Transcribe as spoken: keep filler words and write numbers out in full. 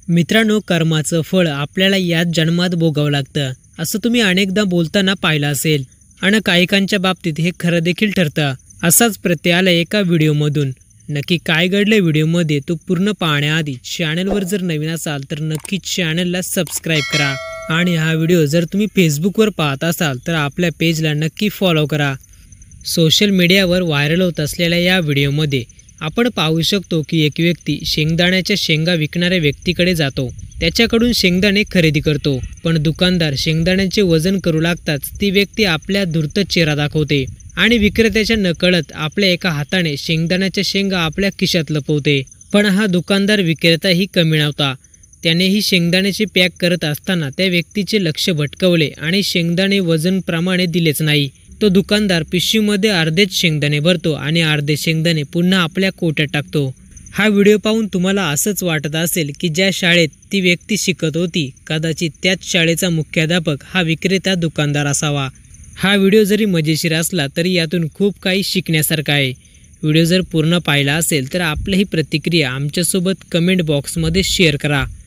मित्रांनो, कर्माचं फळ आपल्याला याच जन्मात भोगावं लागतं असं तुम्ही अनेकदा बोलताना पाहिलं असेल आणि काहीकांच्या बाबतीत हे खरं देखील ठरतं। असाच प्रत्यय आला एका व्हिडिओमधून। नक्की काय घडलं व्हिडिओमध्ये तो पूर्ण पाहण्याआधी चॅनलवर जर नवीन असाल तर नक्की चॅनलला सबस्क्राईब करा आणि हा व्हिडिओ जर तुम्ही फेसबुकवर पाहत असाल तर आपल्या पेजला नक्की फॉलो करा। सोशल मीडियावर व्हायरल होत असलेल्या या व्हिडिओमध्ये आपण पाहू शकतो की एक व्यक्ती शेंगदाण्याच्या शेंगा विकणाऱ्या व्यक्तीकडे जातो, त्याच्याकडून शेंगदाणे खरेदी करतो, पण दुकानदार शेंगदाण्याचे वजन करू लागताच ती व्यक्ती आपल्या धूर्त चेहरा दाखवते आणि विक्रेत्याच्या नकळत आपल्या एका हाताने शेंगदाण्याच्या शेंगा आपल्या खिशात लपवते। पण हा दुकानदार विक्रेताही कमी नव्हता। त्याने ही शेंगदाण्याचे पॅक करत असताना त्या व्यक्तीचे लक्ष भटकवले आणि शेंगदाणे वजन प्रमाणे दिलेच नाही। तो दुकानदार पिशवीमध्ये अर्धेच शेंगदाणे भरतो आणि अर्धे शेंगदाणे पुन्हा आपल्या कोट्यात टाकतो। हा व्हिडिओ पाहून तुम्हाला असंच वाटत असेल की ज्या शाळेत ती व्यक्ती शिकत होती कदाचित त्याच शाळेचा मुख्याध्यापक हा विक्रेता दुकानदार असावा। हा व्हिडिओ जरी मजेशीर असला तरी यातून खूप काही शिकण्यासारखं आहे। व्हिडिओ जर पूर्ण पाहिला असेल तर आपली ही प्रतिक्रिया आमच्यासोबत कमेंट बॉक्समध्ये शेअर करा।